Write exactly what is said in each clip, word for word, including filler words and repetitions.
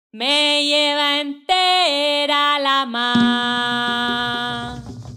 Me lleva entera la mar,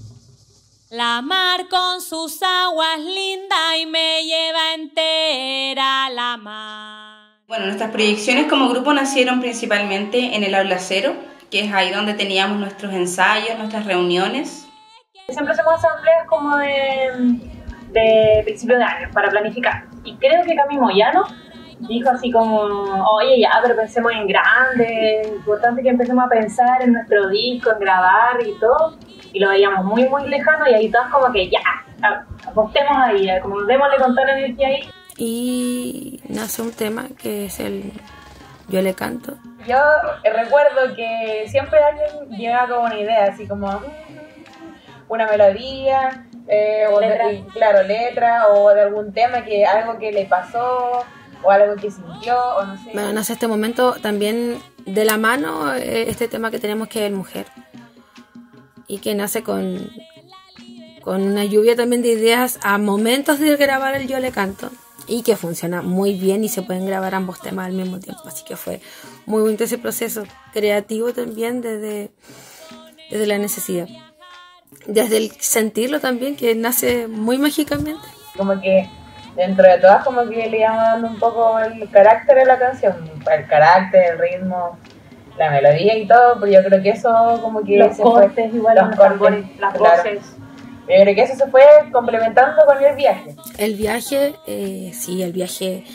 la mar con sus aguas lindas y me lleva entera la mar. Bueno, nuestras proyecciones como grupo nacieron principalmente en el aula cero, que es ahí donde teníamos nuestros ensayos, nuestras reuniones. Siempre hacemos asambleas como de, de principio de año para planificar. Y creo que Cami Moyano dijo así como, oye ya, pero pensemos en grande, es importante que empecemos a pensar en nuestro disco, en grabar y todo. Y lo veíamos muy muy lejano y ahí todos como que ya, apostemos ahí, como démosle con toda la energía ahí. Y nace un tema que es el Yo le canto. Yo recuerdo que siempre alguien llegaba con una idea, así como una melodía, eh, o letra. de, claro, letra, o de algún tema, que algo que le pasó, o algo que sintió, o no sé. Bueno, nace este momento también de la mano, eh, este tema que tenemos que es el mujer. Y que nace con, con una lluvia también de ideas a momentos de grabar el Yo le canto. Y que funciona muy bien y se pueden grabar ambos temas al mismo tiempo. Así que fue muy bonito ese proceso creativo también desde, desde la necesidad. Desde el sentirlo también, que nace muy mágicamente. Como que dentro de todas como que le iba dando un poco el carácter a la canción. El carácter, el ritmo, la melodía y todo. Pero yo creo que eso como que los se cortes fue, igual, los los cortes, tambores, las claro. voces. Yo creo que eso se fue complementando con el viaje. El viaje, eh, sí, el viaje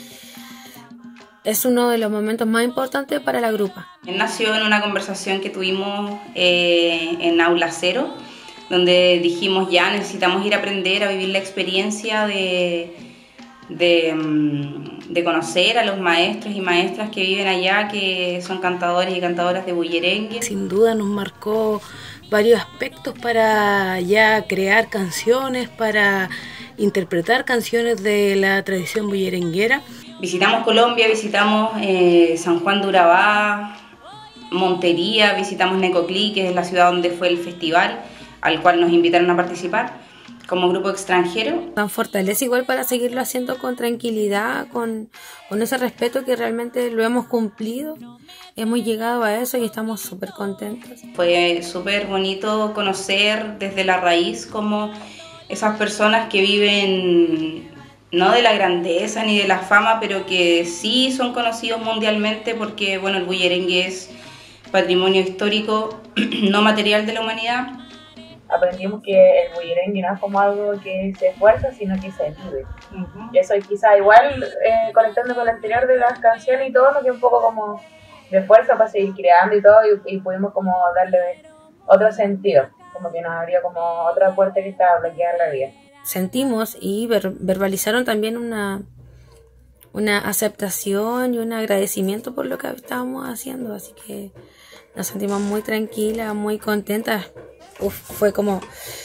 es uno de los momentos más importantes para la grupa. Nació en una conversación que tuvimos eh, en aula cero, donde dijimos ya necesitamos ir a aprender a vivir la experiencia de, de, de conocer a los maestros y maestras que viven allá, que son cantadores y cantadoras de bullerengue. Sin duda nos marcó varios aspectos para ya crear canciones, para interpretar canciones de la tradición bullerenguera. Visitamos Colombia, visitamos eh, San Juan de Urabá, Montería, visitamos Necoclí, que es la ciudad donde fue el festival, al cual nos invitaron a participar como grupo extranjero. Nos fortalece igual para seguirlo haciendo con tranquilidad, con, con ese respeto que realmente lo hemos cumplido. Hemos llegado a eso y estamos súper contentos. Fue súper bonito conocer desde la raíz como esas personas que viven no de la grandeza ni de la fama, pero que sí son conocidos mundialmente porque bueno, el bullerengue es patrimonio histórico no material de la humanidad. Aprendimos que el bullerengue no es como algo que se esfuerza, sino que se vive. Uh-huh. Y eso quizá igual, eh, conectando con lo anterior de las canciones y todo, nos dio un poco como de fuerza para seguir creando y todo, y, y pudimos como darle otro sentido, como que nos abrió como otra puerta que estaba bloqueada en la vida. Sentimos y ver, verbalizaron también una, una aceptación y un agradecimiento por lo que estábamos haciendo, así que nos sentimos muy tranquilas, muy contentas. Uf, fue como...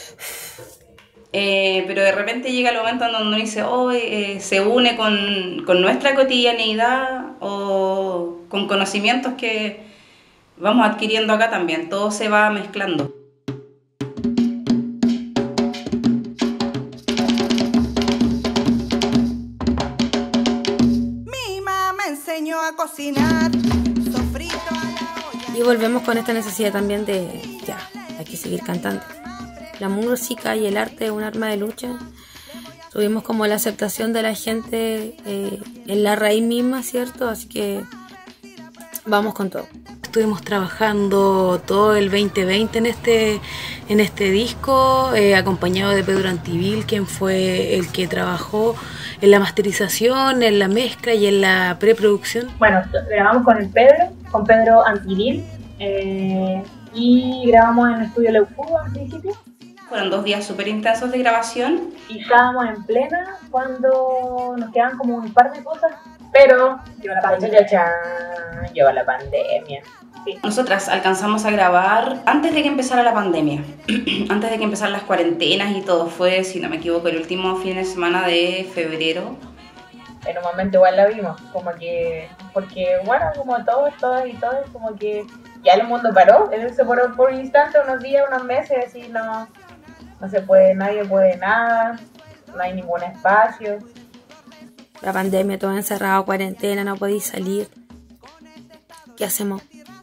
Eh, pero de repente llega el momento en donde uno dice, oh, eh, se une con, con nuestra cotidianeidad o con conocimientos que vamos adquiriendo acá también, todo se va mezclando. Mi mamá me enseñó a cocinar, sofrito a la olla. Y volvemos con esta necesidad también de, ya, hay que seguir cantando. La música y el arte es un arma de lucha. Tuvimos como la aceptación de la gente eh, en la raíz misma, ¿cierto? Así que vamos con todo. Estuvimos trabajando todo el veinte veinte en este, en este disco, eh, acompañado de Pedro Antivil, quien fue el que trabajó en la masterización, en la mezcla y en la preproducción. Bueno, grabamos con el Pedro, con Pedro Antivil, eh, y grabamos en el estudio Leucubo al principio. Fueron dos días súper intensos de grabación. Y estábamos en plena cuando nos quedaban como un par de cosas, pero llegó la pandemia. Llegó la pandemia. Sí. Nosotras alcanzamos a grabar antes de que empezara la pandemia, antes de que empezaran las cuarentenas y todo. Fue, si no me equivoco, el último fin de semana de febrero. En un momento igual la vimos, como que, porque bueno, como todos, todas y todos, como que ya el mundo paró, se paró por un instante, unos días, unos meses, así no, no se puede, nadie puede nada, no hay ningún espacio. La pandemia, todo encerrado, cuarentena, no podéis salir. ¿Qué hacemos?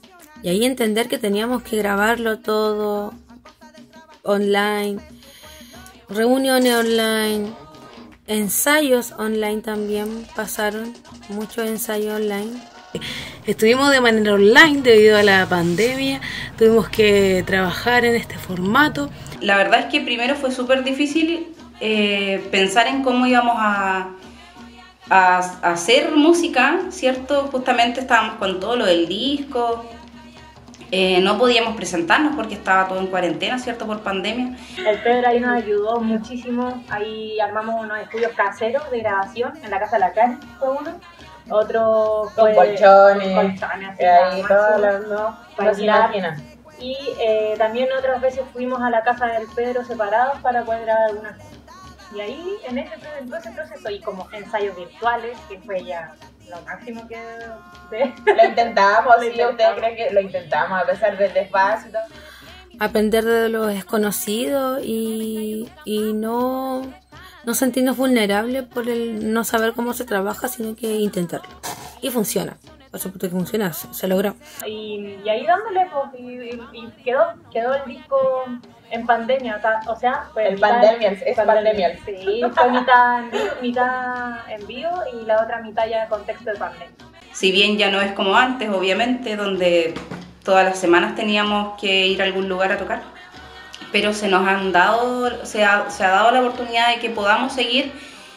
Y ahí entender que teníamos que grabarlo todo online, reuniones online, ensayos online también pasaron, muchos ensayos online. Estuvimos de manera online debido a la pandemia, tuvimos que trabajar en este formato. La verdad es que primero fue súper difícil eh, pensar en cómo íbamos a, a, a hacer música, ¿cierto? Justamente estábamos con todo lo del disco, eh, no podíamos presentarnos porque estaba todo en cuarentena, ¿cierto? Por pandemia. El Pedro ahí nos ayudó muchísimo, ahí armamos unos estudios caseros de grabación en la casa de la Karen, fue uno. Otro con fue colchones, colchones así, ahí máximo, todas las no, para no se bailar. imaginan. Y eh, también otras veces fuimos a la casa del Pedro separados para poder grabar algunas cosas. Y ahí en ese, en todo ese proceso y como ensayos virtuales, que fue ya lo máximo que... De... Lo intentamos, Lo sí, intentamos. ustedes creen que lo intentamos a pesar del despacio y todo. Aprender de lo desconocido y, y no, no sentirnos vulnerables por el no saber cómo se trabaja, sino que intentarlo. Y funciona, por supuesto que funciona, se, se logró. Y, y ahí dándole, pues, y, y, y quedó, quedó el disco en pandemia, o sea, o sea fue El mitad- pandemial, es pandemial. Sí, fue mitad en, vivo, mitad en vivo y la otra mitad ya en contexto de pandemia. Si bien ya no es como antes, obviamente, donde todas las semanas teníamos que ir a algún lugar a tocar, pero se nos han dado, se ha, se ha dado la oportunidad de que podamos seguir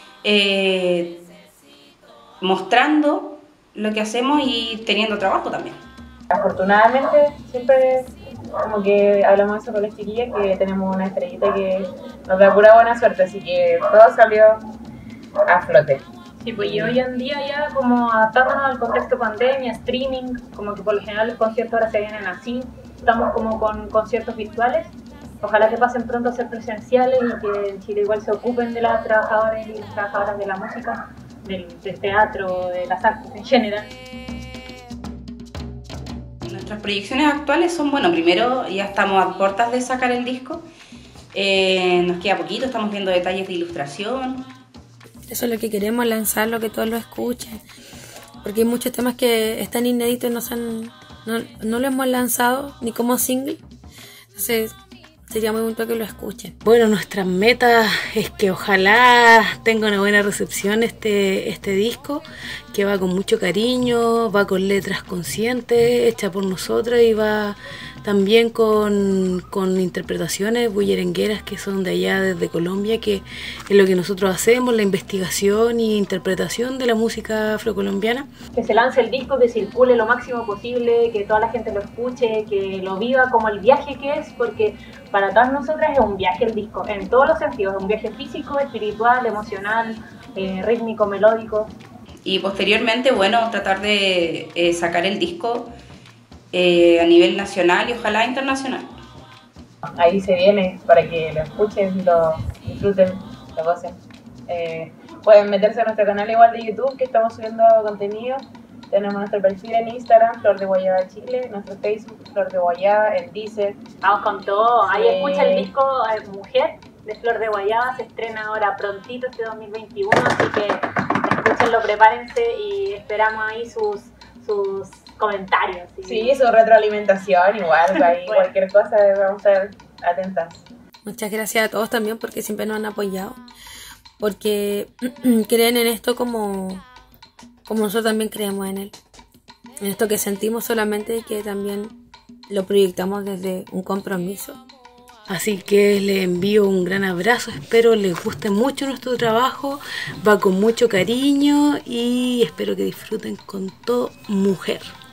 eh, mostrando lo que hacemos y teniendo trabajo también. Afortunadamente, siempre como que hablamos de eso con las chiquillas, que tenemos una estrellita que nos da pura buena suerte, así que todo salió a flote. Sí, pues y hoy en día ya como adaptándonos al contexto pandemia, streaming, como que por lo general los conciertos ahora se vienen así, estamos como con conciertos virtuales, ojalá que pasen pronto a ser presenciales y que en Chile igual se ocupen de las trabajadoras y las trabajadoras de la música, del, del teatro, de las artes en general. Nuestras proyecciones actuales son, bueno, primero ya estamos a puertas de sacar el disco, eh, nos queda poquito, estamos viendo detalles de ilustración. Eso es lo que queremos, lanzarlo, que todos lo escuchen. Porque hay muchos temas que están inéditos y no, se han, no, no lo hemos lanzado ni como single. Entonces sería muy bonito que lo escuchen. Bueno, nuestra meta es que ojalá tenga una buena recepción este, este disco, que va con mucho cariño, va con letras conscientes, hechas por nosotros y va también con, con interpretaciones bullerengueras que son de allá desde Colombia, que es lo que nosotros hacemos, la investigación y interpretación de la música afrocolombiana. Que se lance el disco, que circule lo máximo posible, que toda la gente lo escuche, que lo viva como el viaje que es, porque para todas nosotras es un viaje el disco, en todos los sentidos, es un viaje físico, espiritual, emocional, eh, rítmico, melódico. Y posteriormente, bueno, tratar de eh, sacar el disco eh, a nivel nacional y ojalá internacional. Ahí se viene para que lo escuchen, lo disfruten, lo gocen. Eh, pueden meterse a nuestro canal igual de YouTube, que estamos subiendo contenido. Tenemos nuestro perfil en Instagram, Flor de Guayaba Chile, nuestro Facebook, Flor de Guayaba, en Deezer. Vamos con todo, ahí Sí. escucha el disco eh, Mujer de Flor de Guayaba, se estrena ahora prontito este dos mil veintiuno, así que escúchenlo, prepárense y esperamos ahí sus, sus comentarios. ¿sí? Sí, su retroalimentación igual, ahí Bueno. cualquier cosa vamos a estar atentas. Muchas gracias a todos también porque siempre nos han apoyado. Porque creen en esto como, como nosotros también creemos en él. En esto que sentimos solamente y que también lo proyectamos desde un compromiso. Así que les envío un gran abrazo, espero les guste mucho nuestro trabajo, va con mucho cariño y espero que disfruten con todo Mujer.